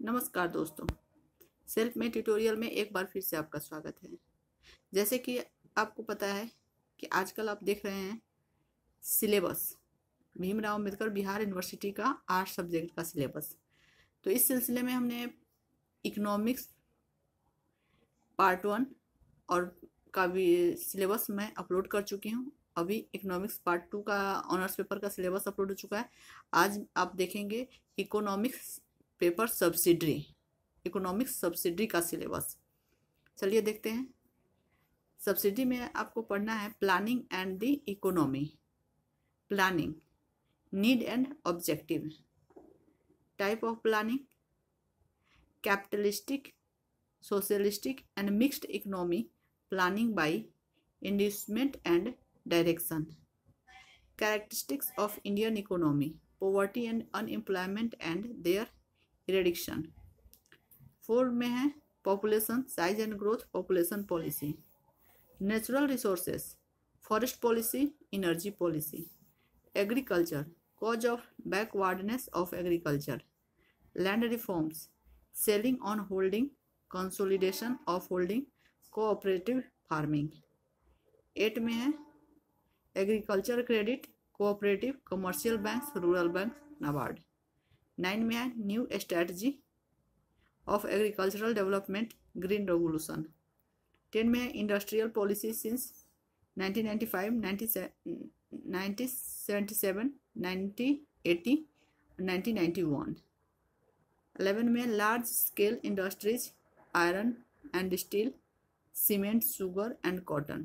नमस्कार दोस्तों, सेल्फ में ट्यूटोरियल में एक बार फिर से आपका स्वागत है। जैसे कि आपको पता है कि आजकल आप देख रहे हैं सिलेबस भीमराव अम्बेडकर बिहार यूनिवर्सिटी का 8 सब्जेक्ट का सिलेबस। तो इस सिलसिले में हमने इकोनॉमिक्स पार्ट 1 और का भी सिलेबस मैं अपलोड कर चुकी हूँ। अभी इकोनॉमिक्स पार्ट 2 का ऑनर्स पेपर का सिलेबस अपलोड हो चुका है। आज आप देखेंगे economics paper subsidiary, economics subsidiary का सिलेबस। चलिए देखते हैं। सब्सिडरी में आपको पढ़ना है planning and the economy, planning, need and objective, type of planning, capitalistic, socialistic and mixed economy, planning by inducement and direction, characteristics of Indian economy, poverty and unemployment and their eradication. 4 में है population size and growth, population policy, natural resources, forest policy, energy policy, agriculture, cause of backwardness of agriculture, land reforms, ceiling on holding, consolidation of holding, cooperative farming. 8 में है agriculture credit, cooperative, commercial banks, rural bank, NABARD. 9 में है new strategy of agricultural development, green revolution. 10 में है industrial policy since 1995, 1977, 1980, 1991। 11 में large scale industries, iron and steel, cement, sugar and cotton.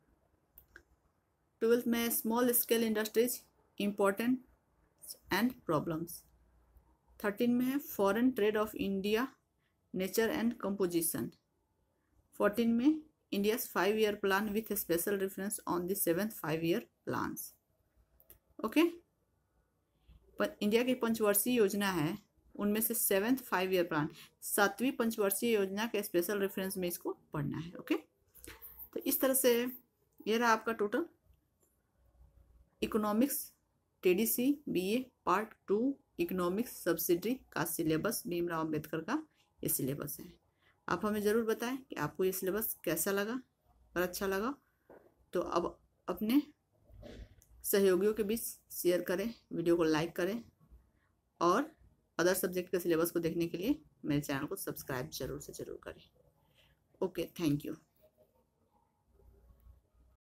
12 में small scale industries, important and problems. 13 में है foreign trade of India, nature and composition. 14 में India's 5-year plan with special reference on the 7th 5-year plans. Okay, India की पंचवर्षीय योजना है, उनमें से 7th 5-year प्लान, 7वीं पंचवर्षीय योजना के स्पेशल रेफरेंस में इसको पढ़ना है। ओके, तो इस तरह से ये रहा आपका total economics TDC BA part 2 economics subsidiary का सिलेबस, भीमराव अम्बेडकर का ये सिलेबस है। आप हमें ज़रूर बताएं कि आपको ये सिलेबस कैसा लगा। अगर अच्छा लगा तो अब अपने सहयोगियों के बीच शेयर करें, वीडियो को लाइक करें और अदर सब्जेक्ट के सिलेबस को देखने के लिए मेरे चैनल को सब्सक्राइब जरूर से ज़रूर करें। Okay, thank you.